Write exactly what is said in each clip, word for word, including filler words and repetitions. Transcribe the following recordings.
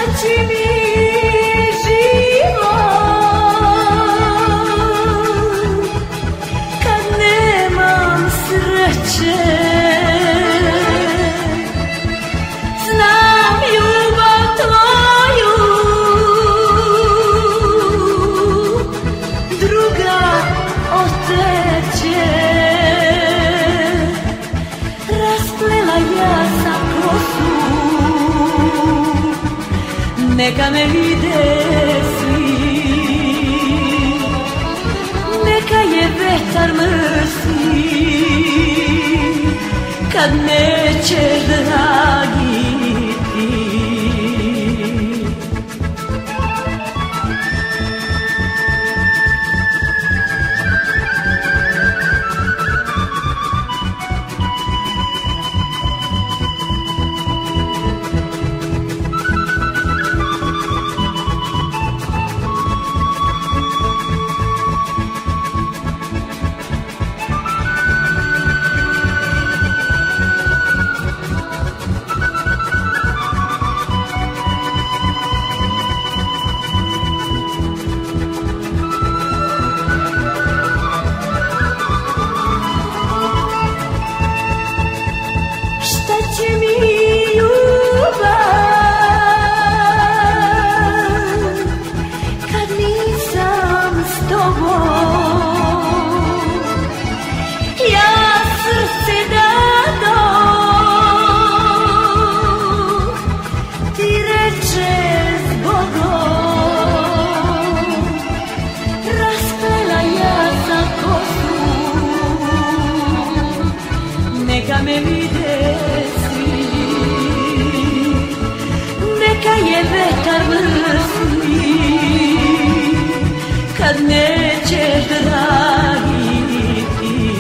će mi život kad nemam sreće? Znam ljubav tvoju druga oteće. Rasplela ja sam kosu, neka me vide svi, neka je vetar mrsi kad nećeš dragi ti. Neka me vide svi, neka je vetar mrsi kad nećeš dragi ti.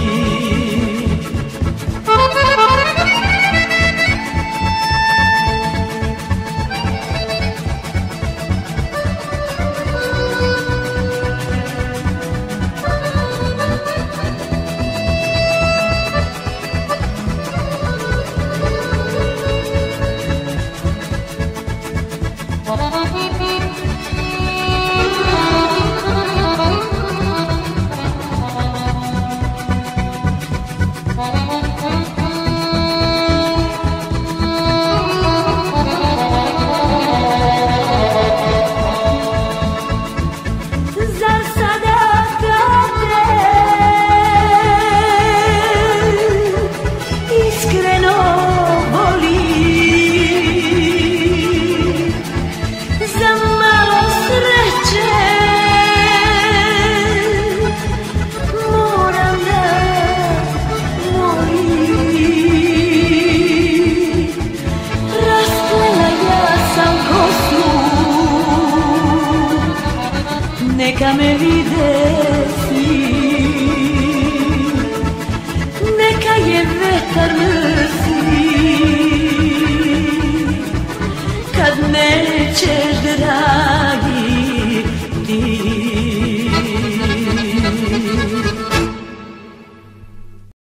Neka me vide svi, neka je vetar mrsi kad neće